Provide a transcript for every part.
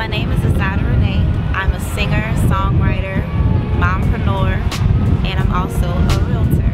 name is Azada Renee. I'm a singer, songwriter, mompreneur, and I'm also a realtor.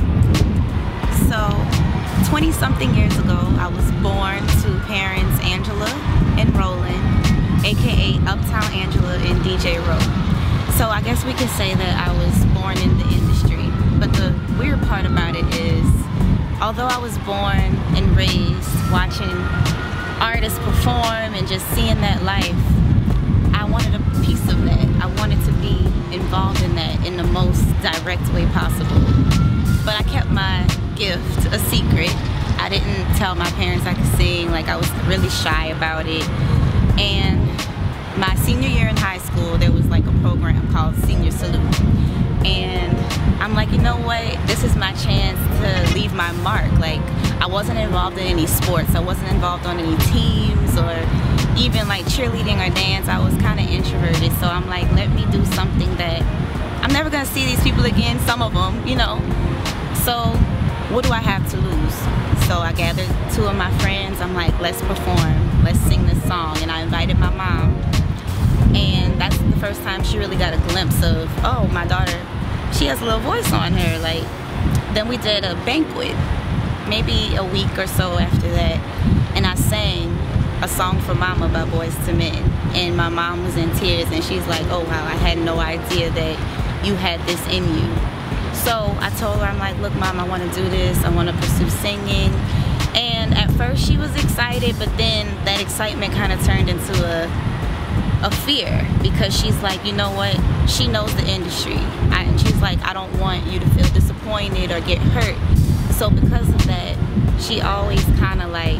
So, 20-something years ago, I was born to parents Angela and Roland, aka Uptown Angela and DJ Rowe. So I guess we can say that I was born in the industry. But the weird part about it is, although I was born and raised watching artists perform and just seeing that life, I wanted a piece of that. I wanted to be involved in that in the most direct way possible. But I kept my gift a secret. I didn't tell my parents I could sing. Like, I was really shy about it. And my senior year in high school, there was like a program called Senior Salute. And I'm like, you know what? This is my chance to leave my mark. Like, I wasn't involved in any sports. I wasn't involved on any teams or even like cheerleading or dance. I was kind of introverted. So I'm like, let me do something that I'm never gonna see these people again, some of them, you know. So what do I have to lose? So I gathered 2 of my friends. I'm like, let's perform. Let's sing this song. And I invited my mom. And that's the first time she really got a glimpse of, oh, my daughter, she has a little voice on her. Like, then we did a banquet, maybe a week or so after that, and I sang a song for Mama by Boyz II Men, and my mom was in tears, and she's like, oh wow, I had no idea that you had this in you. So I told her, I'm like, look Mom, I want to do this, I want to pursue singing. And at first she was excited, but then that excitement kind of turned into a fear, because she's like, you know what, she knows the industry, and she's like, I don't want you to feel disappointed or get hurt. So because of that, she always kind of like,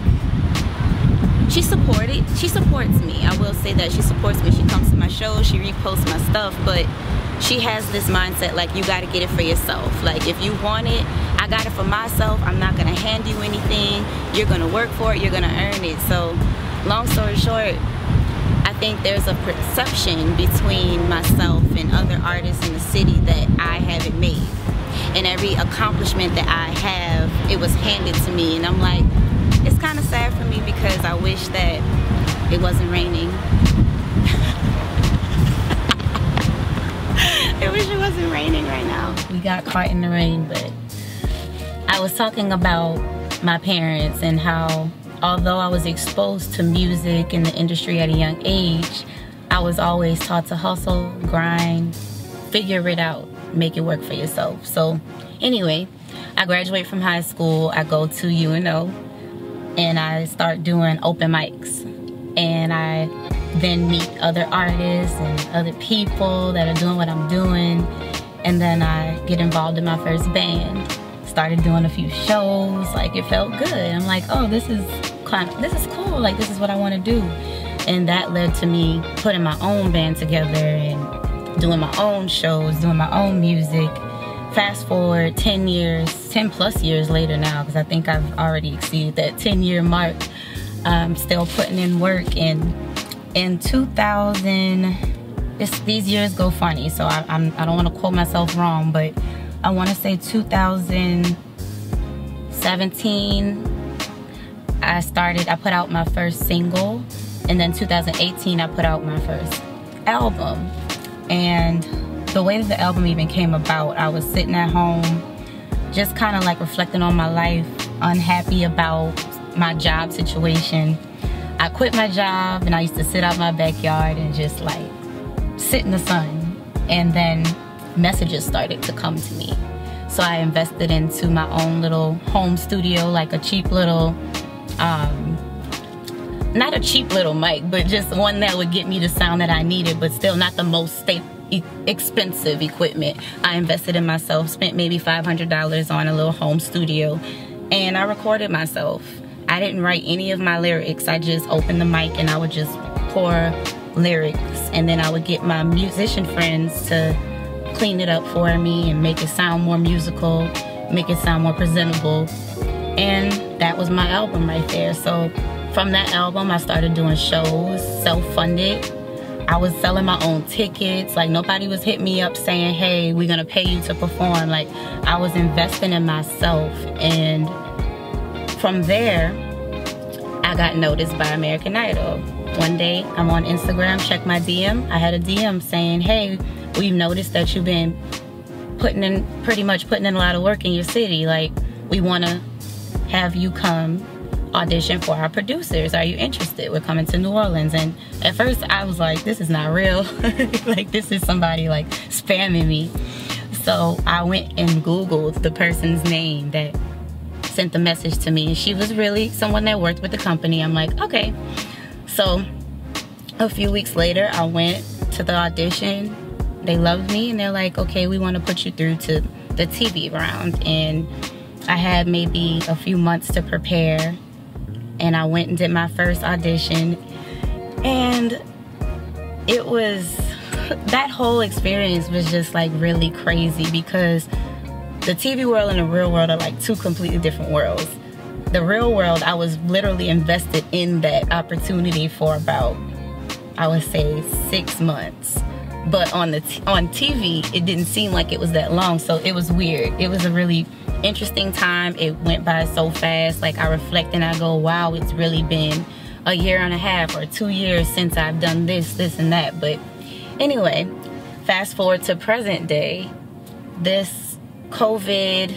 she supports me. I will say that she supports me. She comes to my shows, she reposts my stuff, but she has this mindset like, you got to get it for yourself. Like, if you want it, I got it for myself. I'm not going to hand you anything. You're going to work for it, you're going to earn it. So long story short, I think there's a perception between myself and other artists in the city that I haven't made. And every accomplishment that I have, it was handed to me. And I'm like, it's kind of sad for me, because I wish that it wasn't raining. I wish it wasn't raining right now. We got caught in the rain, but I was talking about my parents and how, although I was exposed to music and the industry at a young age, I was always taught to hustle, grind, figure it out, make it work for yourself. So anyway, I graduate from high school, I go to UNO, and I start doing open mics. And I then meet other artists and other people that are doing what I'm doing. And then I get involved in my first band. Started doing a few shows, like it felt good. I'm like, oh, this is cool, like this is what I want to do. And that led to me putting my own band together and doing my own shows, doing my own music. Fast forward 10 plus years later now, because I think I've already exceeded that 10-year mark. I'm still putting in work. And in 2000, these years go funny, so I don't want to quote myself wrong, but I want to say 2017, I put out my first single, and then 2018 I put out my first album. And the way that the album even came about, I was sitting at home, just kind of like reflecting on my life, unhappy about my job situation. I quit my job, and I used to sit out my backyard and just like sit in the sun. And then messages started to come to me. So I invested into my own little home studio, like a cheap little, not a cheap little mic, but just one that would get me the sound that I needed, but still not the most expensive equipment. I invested in myself, spent maybe $500 on a little home studio, and I recorded myself. I didn't write any of my lyrics. I just opened the mic and I would just pour lyrics, and then I would get my musician friends to clean it up for me and make it sound more musical, make it sound more presentable. And that was my album right there. So from that album, I started doing shows, self-funded. I was selling my own tickets. Like, nobody was hitting me up saying, hey, we're gonna pay you to perform. Like, I was investing in myself. And from there, I got noticed by American Idol. One day, I'm on Instagram, check my DM. I had a DM saying, hey, we've noticed that you've been pretty much putting in a lot of work in your city. Like, we want to have you come audition for our producers. Are you interested? We're coming to New Orleans. And at first I was like, this is not real. Like, this is somebody like spamming me. So I went and Googled the person's name that sent the message to me, and she was really someone that worked with the company. I'm like, okay. So a few weeks later, I went to the audition. They loved me, and they're like, okay, we want to put you through to the TV round. And I had maybe a few months to prepare, and I went and did my first audition. And it was, that whole experience was just like really crazy, because the TV world and the real world are like two completely different worlds. The real world, I was literally invested in that opportunity for about, I would say, 6 months. But on TV, it didn't seem like it was that long, so it was weird. It was a really interesting time. It went by so fast. Like, I reflect and I go, wow, it's really been a year and a half or 2 years since I've done this and that. But anyway, fast forward to present day. This COVID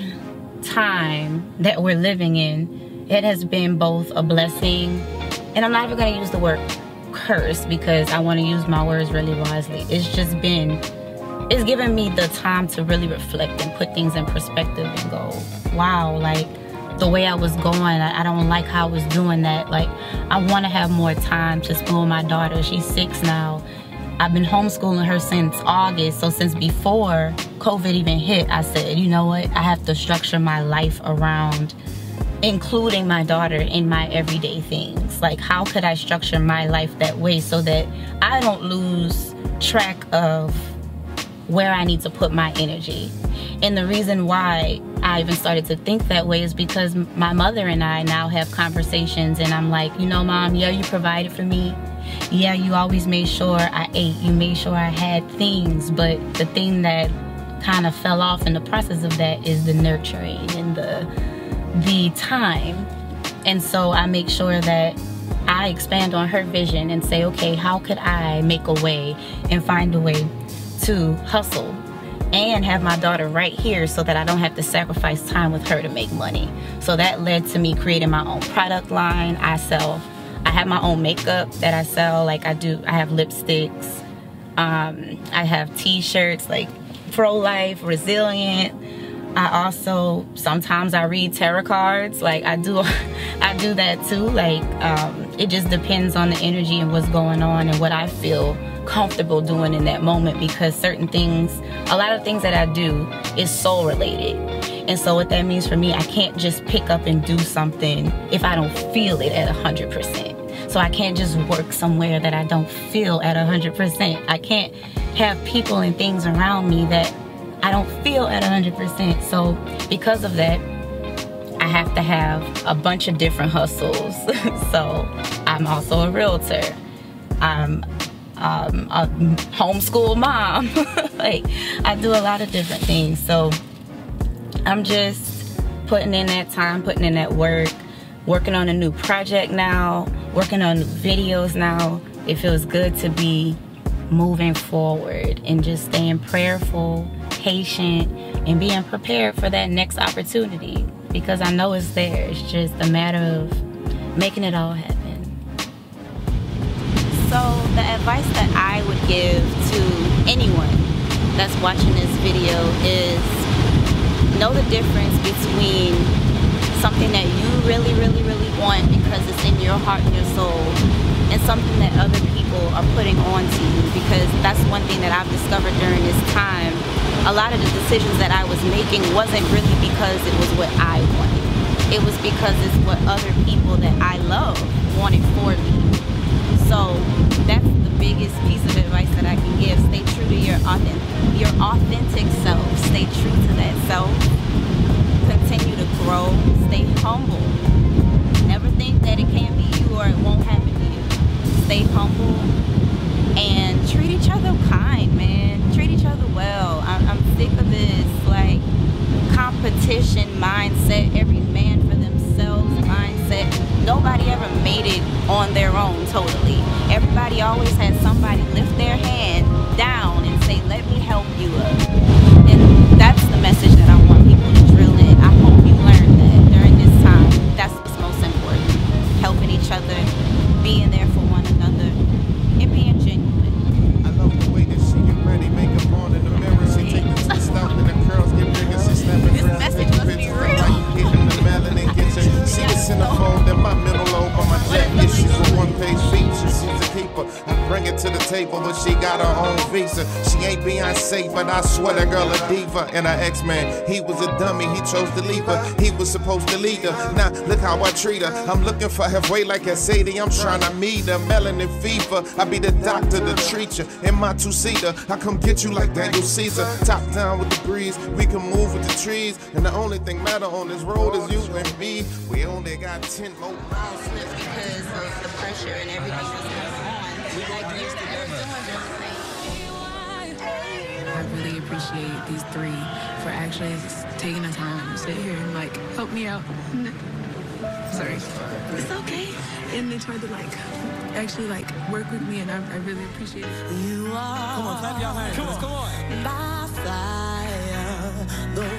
time that we're living in, it has been both a blessing, and I'm not even going to use the word curse, because I want to use my words really wisely. It's just been, it's given me the time to really reflect and put things in perspective and go, wow, like, the way I was going, I don't like how I was doing that. Like, I want to have more time to spend with my daughter. She's 6 now. I've been homeschooling her since August, so since before COVID even hit, I said, you know what, I have to structure my life around including my daughter in my everyday things. Like, how could I structure my life that way so that I don't lose track of where I need to put my energy? And the reason why I even started to think that way is because my mother and I now have conversations, and I'm like, you know, Mom, yeah, you provided for me. Yeah, you always made sure I ate. You made sure I had things. But the thing that kind of fell off in the process of that is the nurturing and the time. And so I make sure that I expand on her vision and say, okay, how could I make a way and find a way to hustle and have my daughter right here so that I don't have to sacrifice time with her to make money? So that led to me creating my own product line. I have my own makeup that I sell. Like, I have lipsticks. I have t-shirts like pro-life, resilient. I also, sometimes I read tarot cards. Like, I do that too. Like, it just depends on the energy and what's going on and what I feel comfortable doing in that moment, because certain things, a lot of things that I do is soul related. And so what that means for me, I can't just pick up and do something if I don't feel it at 100%. So I can't just work somewhere that I don't feel at 100%. I can't have people and things around me that I don't feel at 100%. So because of that, I have to have a bunch of different hustles. So I'm also a realtor. I'm a homeschool mom. Like, I do a lot of different things. So I'm just putting in that time, putting in that work, working on a new project now, working on new videos now. It feels good to be moving forward and just staying prayerful, patient, and being prepared for that next opportunity, because I know it's there. It's just a matter of making it all happen. So the advice that I would give to anyone that's watching this video is know the difference between something that you really want because it's in your heart and your soul, and something that other people are putting on to you. Because that's one thing that I've discovered during this time. A lot of the decisions that I was making wasn't really because it was what I wanted. It was because it's what other people that I love wanted for me. So that's the biggest piece of advice that I can give. Stay true to your authentic self. Stay true to that self. Continue to grow. Stay humble. Never think that it can't be you or it won't happen to you. Stay humble and treat each other kind, man. Treat each other well. I'm sick of this like competition mindset, every man for themselves mindset. nobody ever made it on their own totally. Everybody always had somebody lift their hand down and say, let me help you up. And that's the message that I want people to drill in. I hope you learn that during this time. That's what's most important. Helping each other, being there for one another, and being genuine. I love the way that she get ready, makeup on in the mirror. She take the twist out and the curls get bigger. She snapping This message must be real. Getting the melanin, get you. See the centerfold in my middle lobe on my jet. If she's a one-page feature, she's a keeper. I bring it to the table, but she got her own visa. She ain't Beyonce, but I swear that girl a diva. And her ex-man, he was a dummy, he chose to leave her. He was supposed to lead her. Now look how I treat her. I'm looking for halfway like a Sadie. I'm trying to meet her. Melanin fever, I be the doctor to treat you. In my two-seater, I come get you like Daniel Caesar. Top down with the breeze, we can move with the trees. And the only thing matter on this road is you and me. We only got 10 more miles. Because of the pressure and everything that's going on. I really appreciate these three for actually taking the time to sit here and like help me out. Sorry. It's okay. And they tried to like actually like work with me, and I really appreciate it. You are. Come on, clap your hands. Come on. By fire, the